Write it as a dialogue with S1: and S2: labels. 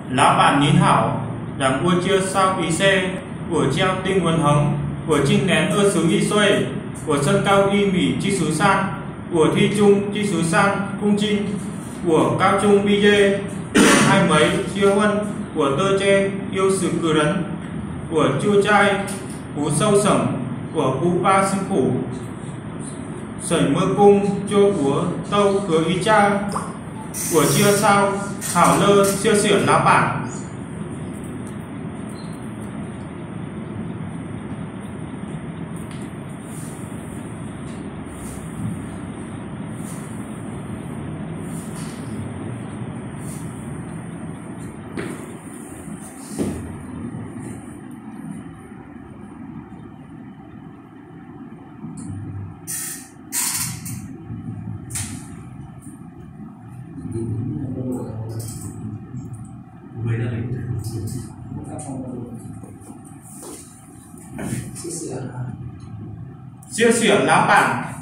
S1: Lão bản nín hảo, đảng buổi trưa sau ý xe, của treo tinh nguồn hống, của trinh nén ơ xứ y xuê, của sân cao y mỉ chi xứ san, của thi trung chi xứ san cung trinh, của cao trung bi dê, hai mấy chia huân, của tơ che yêu sự cử rấn, của chua trai, cú sâu sẩm, của cú ba sinh phủ, sởi mơ cung chua của tâu cửa y cha, của chia sao hảo lơ siêu sửa lá bản. Chia sẻ lá bản.